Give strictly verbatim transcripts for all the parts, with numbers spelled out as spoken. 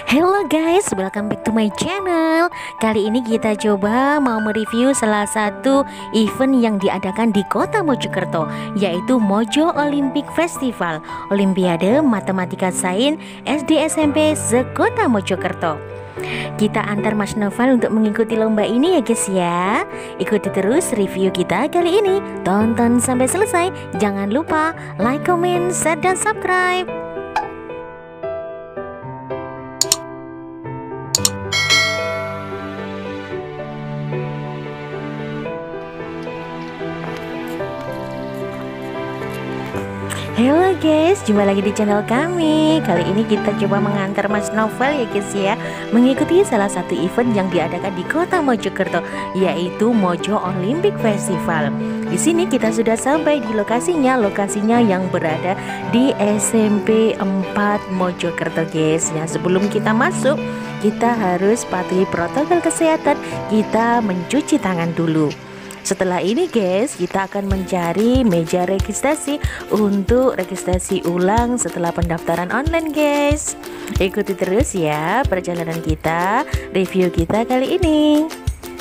Hello guys, welcome back to my channel. Kali ini kita coba mau mereview salah satu event yang diadakan di kota Mojokerto, yaitu Mojo Olympic Festival, Olimpiade Matematika Sains S D S M P se-Kota Mojokerto. Kita antar Mas Noval untuk mengikuti lomba ini ya guys ya. Ikuti terus review kita kali ini. Tonton sampai selesai. Jangan lupa like, comment, share, dan subscribe. Halo guys, jumpa lagi di channel kami. Kali ini kita coba mengantar Mas Noval ya guys ya, mengikuti salah satu event yang diadakan di kota Mojokerto, yaitu Mojo Olympic Festival. Di sini kita sudah sampai di lokasinya, lokasinya yang berada di S M P empat Mojokerto guys. Nah, sebelum kita masuk, kita harus patuhi protokol kesehatan. Kita mencuci tangan dulu. Setelah ini guys, kita akan mencari meja registrasi untuk registrasi ulang setelah pendaftaran online guys. Ikuti terus ya perjalanan kita, review kita kali ini.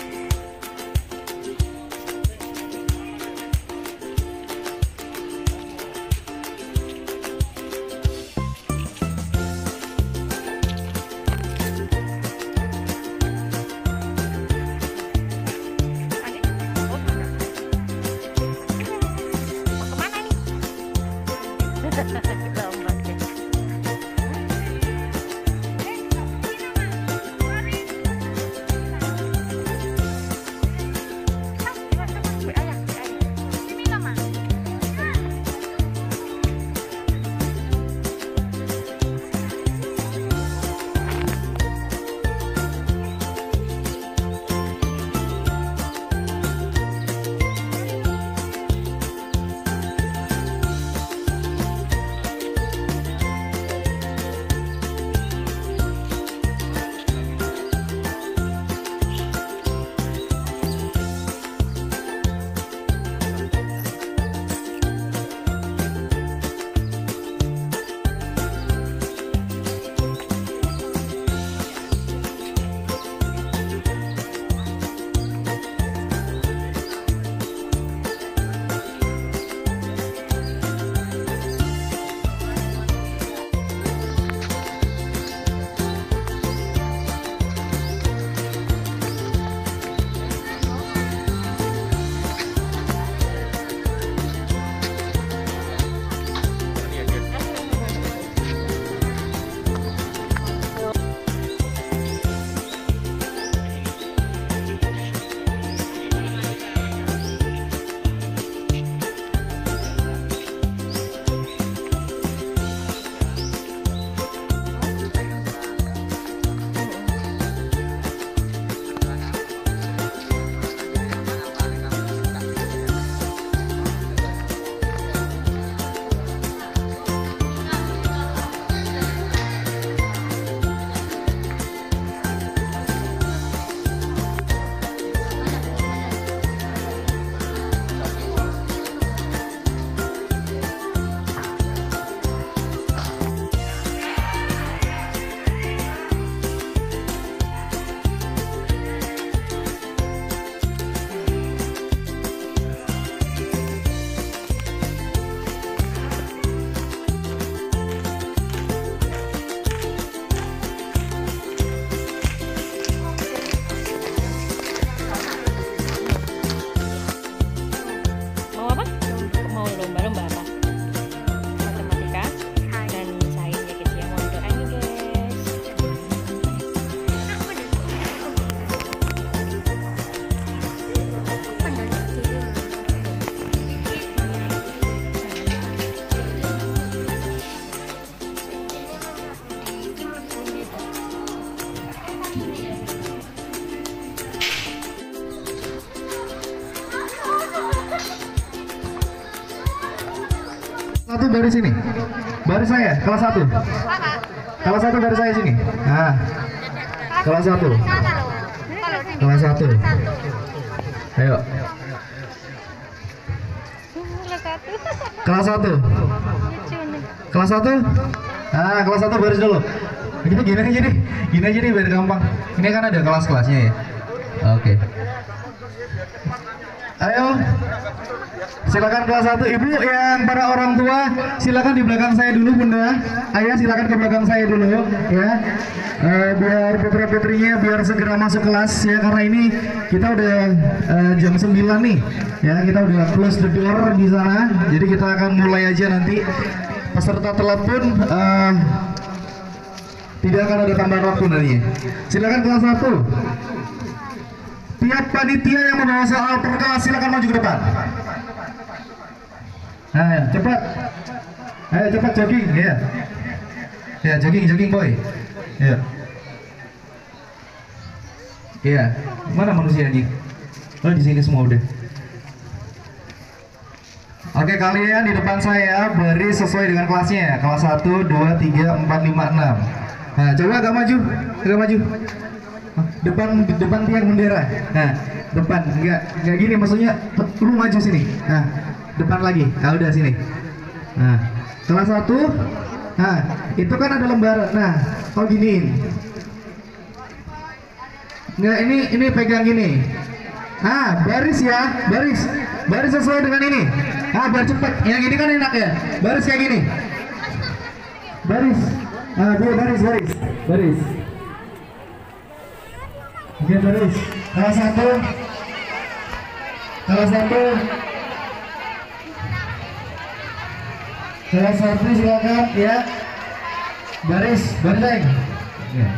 Satu dari sini, baris saya, kelas satu. Kelas satu dari saya sini. Nah, kelas satu. Kelas satu. Ayo. Kelas satu. Kelas satu. Nah, kelas satu baris dulu. Jadi gini aja nih, gini aja nih biar gampang. Ini kan ada kelas-kelasnya ya. Oke. Ayo, silakan kelas satu. Ibu yang para orang tua, silakan di belakang saya dulu, Bunda. Ayah silakan ke belakang saya dulu, ya. Uh, biar putra putrinya biar segera masuk kelas ya, karena ini kita udah uh, jam sembilan nih, ya kita udah close the door di sana. Jadi kita akan mulai aja nanti. Peserta telat pun uh, tidak akan ada tambahan waktu nantinya. Silakan kelas satu. Tiap panitia yang membawa soal per kelas silakan maju ke depan. Nah, cepat. Ayo cepat jogging ya. Ya, jogging jogging boy. Ya. Iya. Mana manusianya? Oh, di sini semua udah. Oke, kalian di depan saya baris sesuai dengan kelasnya. Kelas satu, dua, tiga, empat, lima, enam. Nah, coba agak maju. Agak maju. Depan depan tiang bendera. Nah, depan enggak enggak gini maksudnya, lu maju sini. Nah, depan lagi. Nah, udah sini. Nah, kelas satu. Nah, itu kan ada lembaran. Nah, kau giniin. Enggak, ini ini pegang gini. Ah, baris ya, baris. Baris sesuai dengan ini. Ah, biar cepet. Yang ini kan enak ya. Baris kayak gini. Baris. Ah, dia baris, baris. Baris. Oke, baris. Kelas satu. Kelas satu. Kelas satu silakan ya. Baris, baris lagi. Ya.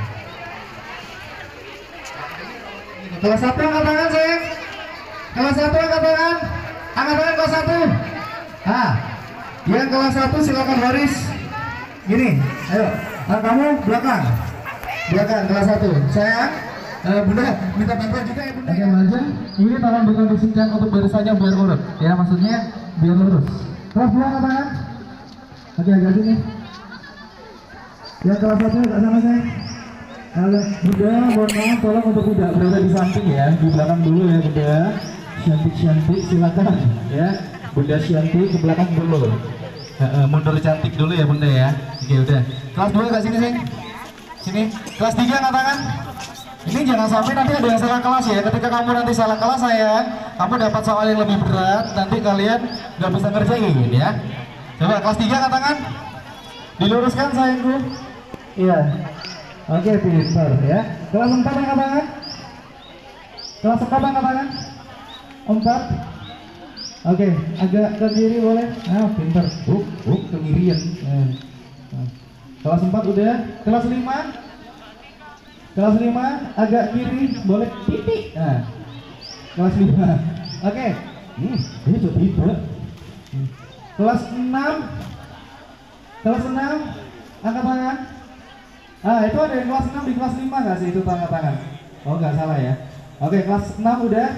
Kelas satu angkat tangan sayang. Kelas satu angkat tangan. Angkat tangan kelas satu. Ah, yang kelas satu silakan baris. Gini, ayo. Nah, kamu belakang. Belakang kelas satu. Sayang. Uh, bunda, minta bantuan juga ya bunda. Oke, Maja, ini tolong dikondisikan untuk barisannya biar urut. Ya, maksudnya biar lurus. Kelas dua angkat tangan. Oke, agak sini. Yang kelas satu agak sama saya. Kalau bunda, mohon maaf, tolong untuk tidak berada di samping ya, di belakang dulu ya bunda. Cantik-cantik silakan ya, bunda cantik ke belakang dulu. Uh, uh, mundur cantik dulu ya bunda ya. Oke udah. Kelas dua agak sini sih. Sini. Kelas tiga angkat tangan. Ini jangan sampai nanti ada yang salah kelas ya. Ketika kamu nanti salah kelas sayang, kamu dapat soal yang lebih berat, nanti kalian nggak bisa ngerjain ya. Coba kelas tiga angkat tangan. Diluruskan sayangku. Iya. Oke, pintar ya. Kelas empat angkat tangan. Kelas empat angkat tangan. Empat. Oke, agak ke kiri boleh. Nah, pintar. Buk, buk ke kiri ya. Nah. Kelas empat udah. Kelas lima. Kelas lima agak kiri boleh titik. Nah. Kelas lima. Oke. Hmm, ini tuh tidak. Kelas enam. Kelas enam angkat tangan. Ah, itu ada yang kelas enam di kelas lima nggak sih itu angkat tangan? Oh, nggak salah ya. Oke, kelas enam udah.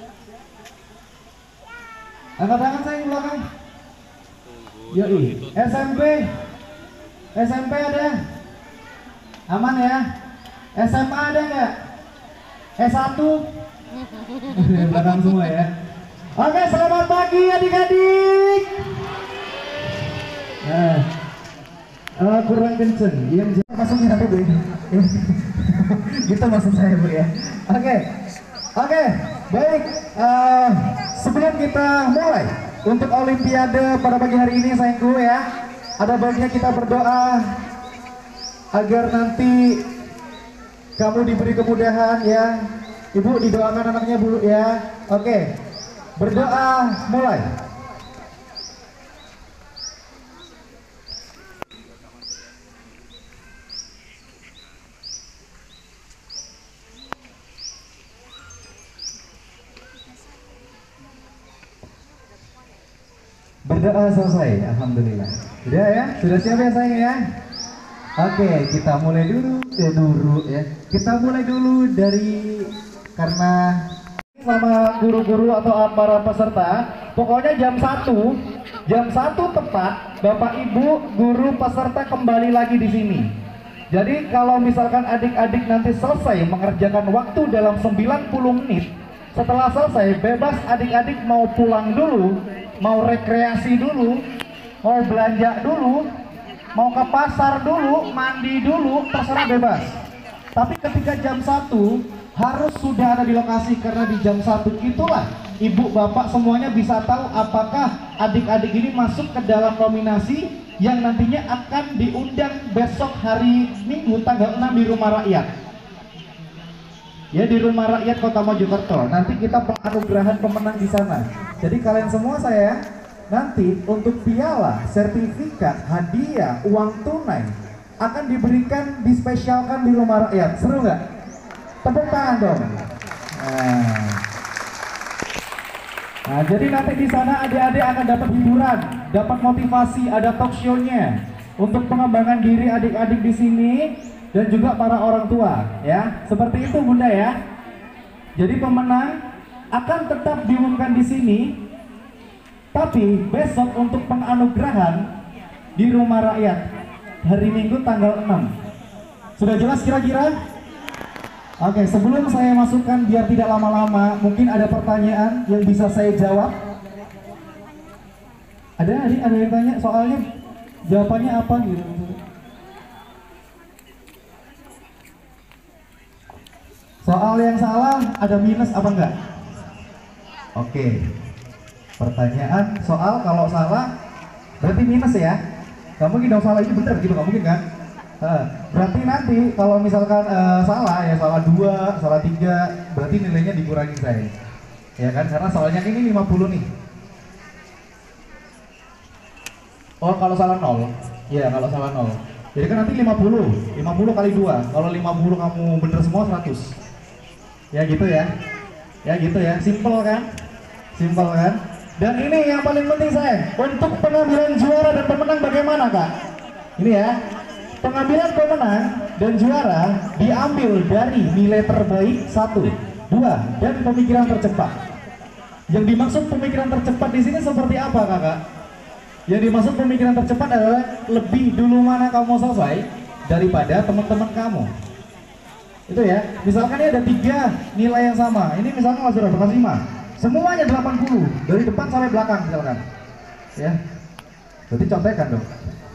Angkat tangan saya di belakang. Yoi. S M P. S M P ada? Aman ya? S M A ada nggak? S satu? Di belakang semua ya. Oke, selamat pagi adik-adik. Nah, uh, kurang kenceng. Yang masuknya nanti bu. Gitu maksud saya bu ya. Oke, oke, baik. Uh, sebelum kita mulai untuk Olimpiade pada pagi hari ini sayangku ya, ada baiknya kita berdoa agar nanti kamu diberi kemudahan ya. Ibu didoakan anaknya dulu ya. Oke, berdoa mulai. Berdoa selesai, alhamdulillah. Sudah ya, sudah siap ya sayang ya. Oke, kita mulai dulu, ya dulu ya. Kita mulai dulu dari karena sama guru-guru atau para peserta. Pokoknya jam satu, jam satu tepat, Bapak Ibu guru peserta kembali lagi di sini. Jadi kalau misalkan adik-adik nanti selesai mengerjakan waktu dalam sembilan puluh menit, setelah selesai bebas adik-adik mau pulang dulu, mau rekreasi dulu, mau belanja dulu, mau ke pasar dulu, mandi dulu, terserah bebas. Tapi ketika jam satu harus sudah ada di lokasi, karena di jam satu itulah ibu bapak semuanya bisa tahu apakah adik-adik ini masuk ke dalam nominasi yang nantinya akan diundang besok hari Minggu tanggal enam di Rumah Rakyat. Ya, di Rumah Rakyat Kota Mojokerto. Nanti kita penganugerahan pemenang di sana. Jadi kalian semua saya nanti untuk piala, sertifikat, hadiah, uang tunai akan diberikan, dispesialkan di Rumah Rakyat. Seru nggak? Tepuk tangan dong. Nah. Nah, jadi nanti di sana adik-adik akan dapat hiburan, dapat motivasi, ada talk show-nya untuk pengembangan diri adik-adik di sini dan juga para orang tua, ya. Seperti itu Bunda ya. Jadi pemenang akan tetap diumumkan di sini, tapi besok untuk penganugerahan di Rumah Rakyat hari Minggu tanggal enam. Sudah jelas kira-kira? Oke, sebelum saya masukkan biar tidak lama-lama, mungkin ada pertanyaan yang bisa saya jawab. Ada adik, ada yang tanya soalnya jawabannya apa gitu? Soal yang salah ada minus apa enggak? Oke. Pertanyaan soal kalau salah berarti minus ya? Gak mungkin dong salah ini bener gitu, gak mungkin kan? Uh, berarti nanti kalau misalkan uh, salah ya salah dua, salah tiga, berarti nilainya dikurangi saya. Ya kan? Karena soalnya ini lima puluh nih. Oh, kalau salah nol. Iya, kalau salah nol. Jadi kan nanti lima puluh. lima puluh kali dua. Kalau lima puluh kamu bener semua seratus. Ya gitu ya. Ya gitu ya. Simple kan? Simple kan? Dan ini yang paling penting saya, untuk pengambilan juara dan pemenang bagaimana Kak? Ini ya, pengambilan pemenang dan juara diambil dari nilai terbaik satu, dua, dan pemikiran tercepat. Yang dimaksud pemikiran tercepat di sini seperti apa Kakak? Yang dimaksud pemikiran tercepat adalah lebih dulu mana kamu selesai daripada teman-teman kamu. Itu ya, misalkan ini ada tiga nilai yang sama, ini misalkan kelas berapa? Kelas lima. Semuanya delapan puluh dari depan sampai belakang misalkan. Ya. Berarti contekan dong.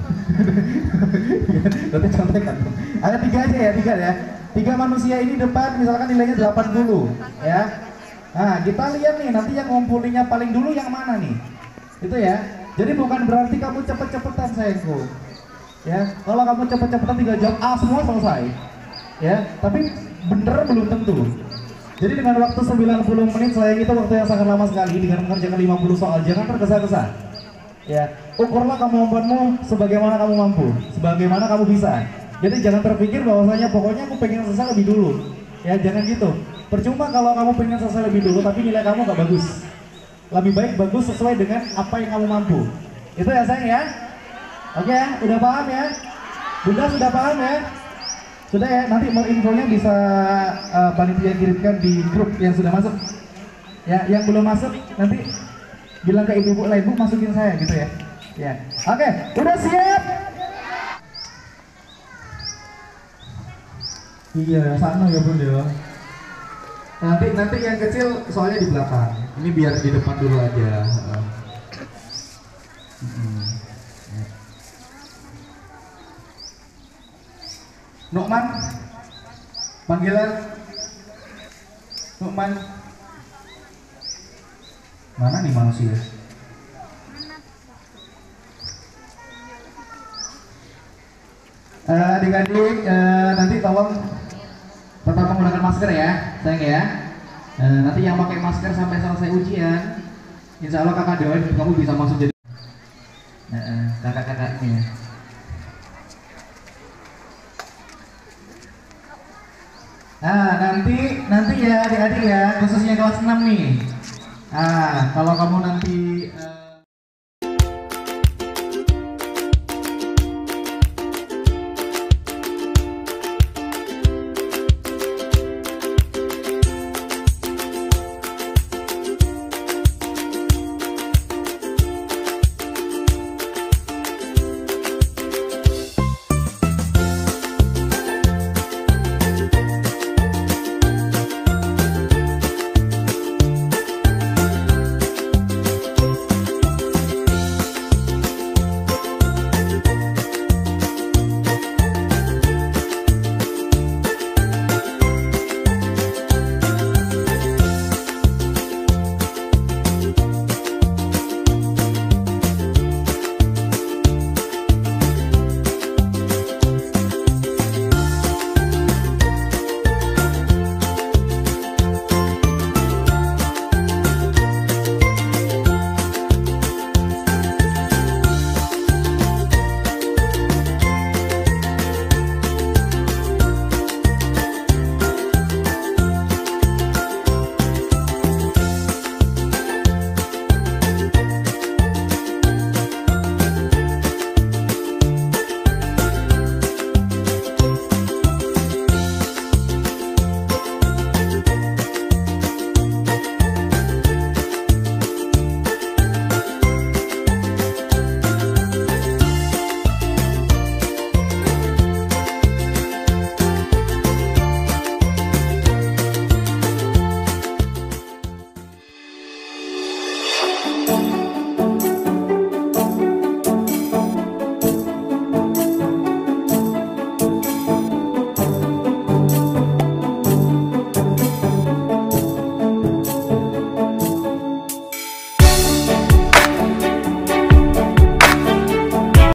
Berarti contekan dong. Ada tiga aja ya, tiga ya. Tiga manusia ini depan misalkan nilainya delapan puluh, ya. Nah, kita lihat nih nanti yang ngumpulinya paling dulu yang mana nih. Itu ya. Jadi bukan berarti kamu cepet-cepetan sayangku. Ya, kalau kamu cepet-cepetan tinggal jawab A semua selesai. Ya, tapi bener belum tentu. Jadi dengan waktu sembilan puluh menit, sayang itu waktu yang sangat lama sekali dengan mengerjakan lima puluh soal. Jangan tergesa-gesa. Ya, ukurlah kemampuanmu sebagaimana kamu mampu, sebagaimana kamu bisa. Jadi jangan terpikir bahwasanya pokoknya aku pengen selesai lebih dulu. Ya, jangan gitu. Percuma kalau kamu pengen selesai lebih dulu tapi nilai kamu gak bagus. Lebih baik bagus sesuai dengan apa yang kamu mampu. Itu ya sayang ya. Oke ya, udah paham ya? Bunda sudah paham ya? Sudah ya, nanti mau infonya bisa uh, panitia kirimkan di grup yang sudah masuk. Ya, yang belum masuk nanti bilang ke ibu-ibu lain, Bu masukin saya gitu ya. Ya, oke, okay. Udah siap? Iya, sana ya Bun ya. Nanti nanti yang kecil soalnya di belakang. Ini biar di depan dulu aja. Hmm. Nukman, panggilan Nukman. Mana nih manusia? Uh, adik-adik, uh, nanti tolong tetap menggunakan masker ya, sayang ya. Uh, nanti yang pakai masker sampai selesai ujian, insya Allah kakak doain kamu bisa masuk jadi uh, kakak-kakaknya. Nah, nanti nanti ya adik-adik ya, khususnya kelas enam nih. Ah, kalau kamu nanti uh,